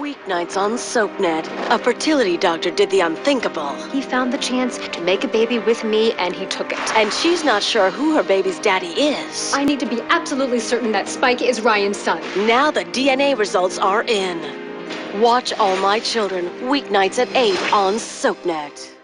Weeknights on SoapNet. A fertility doctor did the unthinkable. He found the chance to make a baby with me, and he took it. And she's not sure who her baby's daddy is. I need to be absolutely certain that Spike is Ryan's son. Now the DNA results are in. Watch All My Children, weeknights at 8 on SoapNet.